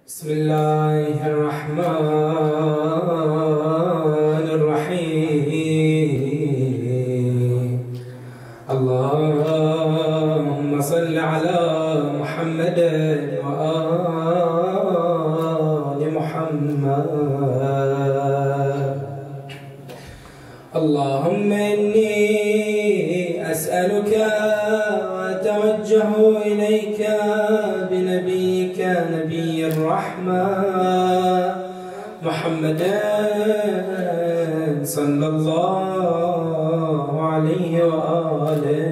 بسم الله الرحمن الرحيم. اللهم صل على محمد وآل محمد. اللهم إني أسألك وأتوجه إليك بنبيك نبي الرحمة محمد صلى الله عليه وآله.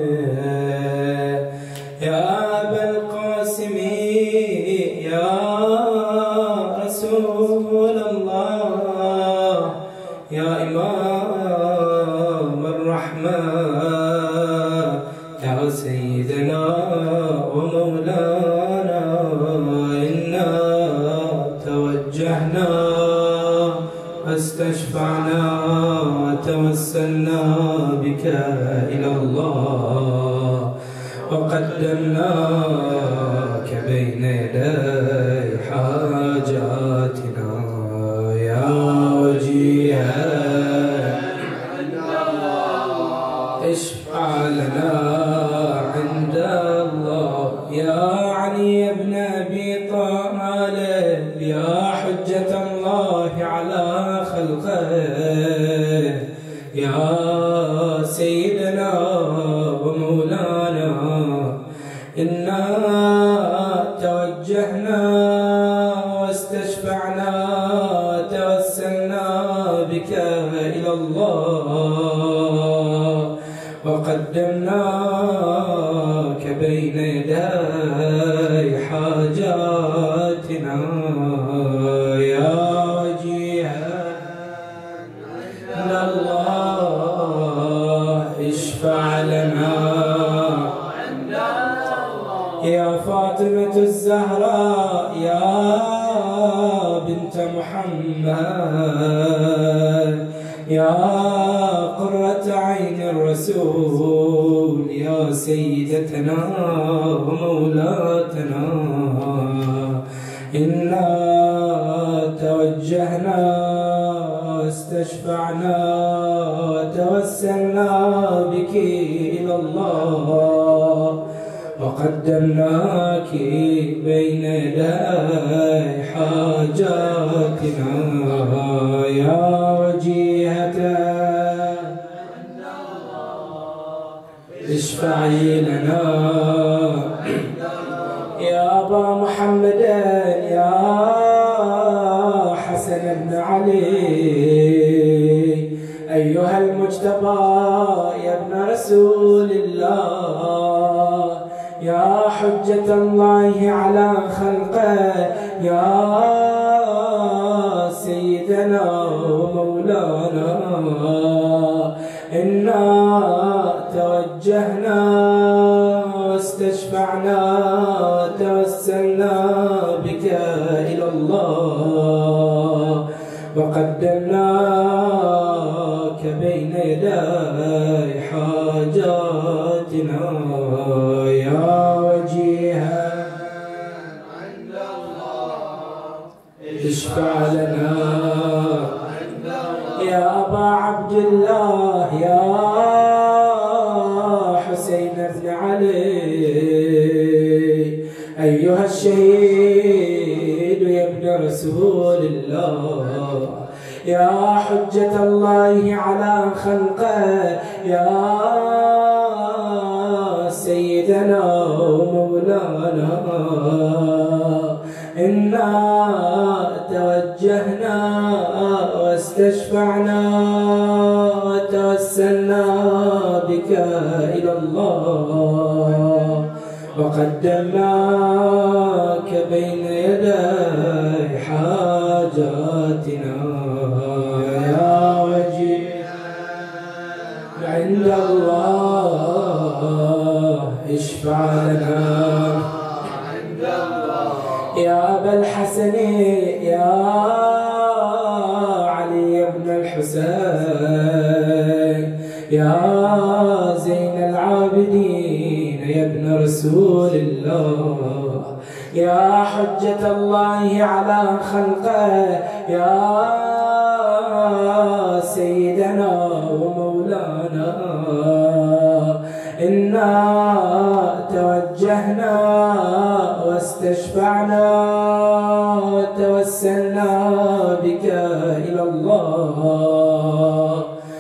يا أبا القاسم يا رسول الله يا إمام الرحمة يا سيدنا ومولانا، إنا توجهنا واستشفعنا وتوسلنا بك إلى الله وقدمناك بين يدي حاجاتنا يا وجيها اشفع لنا عند الله. يا علي بن أبي طالب يا حجة الله على خلقه، يا سيدنا ومولانا، إنا توجهنا واستشفعنا وتوسلنا بك إلى الله وقدمناك بين يدي حاجاتنا يا وجيها الله اشفع لنا. يا فاطمة الزهراء يا بنت محمد، يا قرة عين الرسول، يا سيدتنا ومولاتنا، إنا توجهنا واستشفعنا وتوسلنا بك إلى الله وقدمناك بين يدي حاجاتنا يا وجيهة اشفعي لنا. يا أبا محمد يا حسن بن علي أيها المجتبى يا ابن رسول الله، يا حجة الله على خلقه، يا سيدنا ومولانا، إنا توجهنا واستشفعنا وتوسلنا بك إلى الله وقدمناك بين يدي حاجاتنا يا وجيها عند الله اشفع لنا. يا أبا عبد الله يا حسين بن علي أيها الشهيد يا ابن رسول الله، يا حجة الله على خلقه، يا سيدنا ومولانا، إنا توجهنا واستشفعنا وتوسلنا بك إلى الله وقدمناك بين يدي حاجاتنا يا وجيها عند الله اشفع لنا. يا أبا الحسن يا علي بن الحسين يا زين العابدين يا ابن رسول الله، يا حجة الله على خلقه يا سيدنا ومولانا إنا توجهنا واستشفعنا وتوسلنا بك إلى الله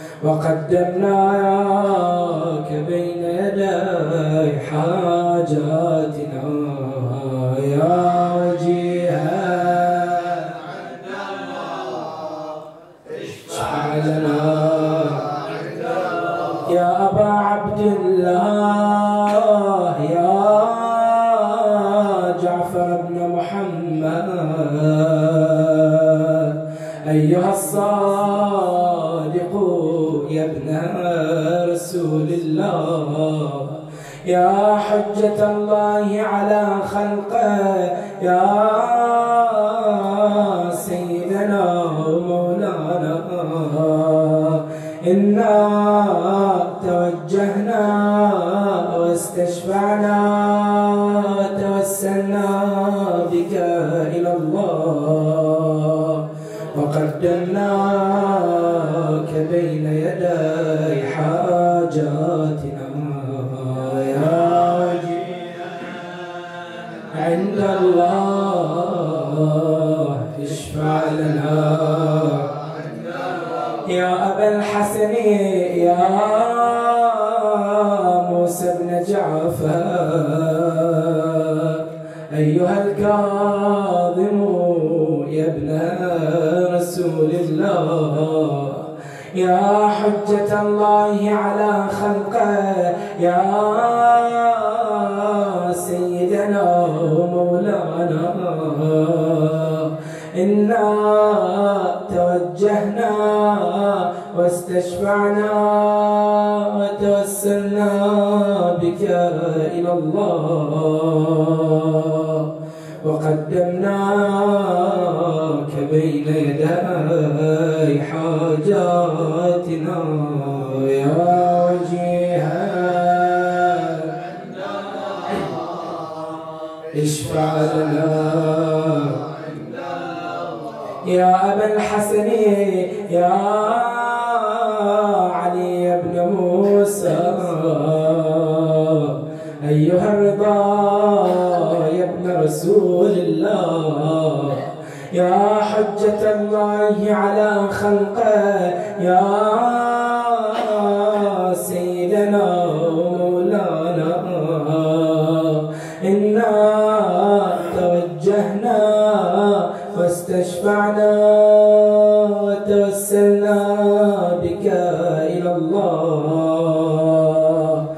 وقدمناك بين يدي حاجاتنا يا وجيها عند الله اشفع لنا يا أبا عبد الله يا جعفر بن محمد أيها الصادق يا ابن رسول الله يا حجة الله على خلقه يا سيدنا ومولانا إنا توجهنا واستشفعنا وتوسلنا بك إلى الله وقدمناك بين يدي حاجاتنا يا وجيها عند الله اشفع لنا يا أبا الحسن يا موسى بن جعفر أيها الكاظم يا ابن رسول الله يا حجة الله على خلقه يا سيدنا ومولانا إنا توجهنا واستشفعنا وتوسلنا بك إلى الله وقدمناك بين يدي حاجاتنا يا وجيها اشفع لنا يا أبا الحسن يا علي بن موسى أيها الرضا يا ابن رسول الله يا حجة الله على خلقه يا سيدنا ومولانا إنا توجهنا واستشفعنا وتوسلنا بك إلى الله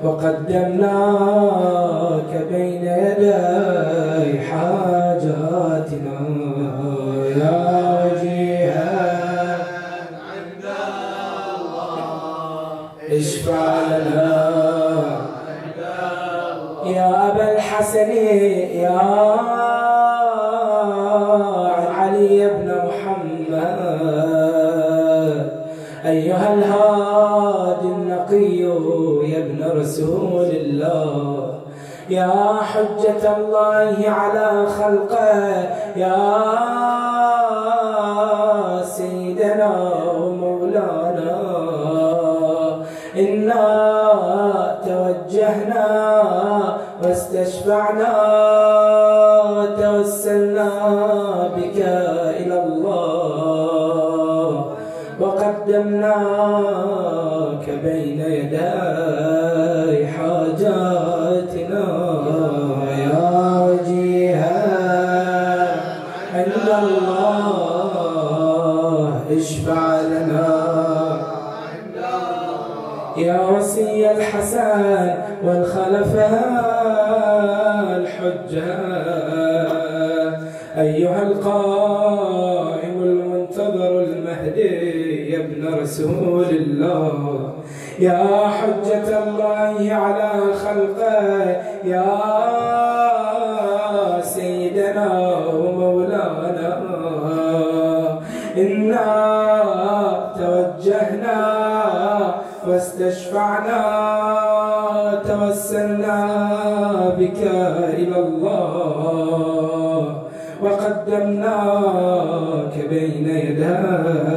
وقدمناك بين يدي حاجاتنا يا وجيها عند الله اشفع لنا يا أبا الحسن يا علي بن محمد أيها الهادي النقي يا ابن رسول الله يا حجة الله على خلقه يا سيدنا ومولانا إنا توجهنا واستشفعنا وتوسلنا بك إلى الله وقدمناك بين يدي حاجاتنا يا وجيها عند الله اشفع لنا يا وصي الحسن والخلفاء الحجة أيها القائم المنتظر المهدي يا ابن رسول الله يا حجة الله على خلقه يا سيدنا ومولانا إنا توجهنا واستشفعنا توسلنا بك إلى الله وقدمناك بين يدي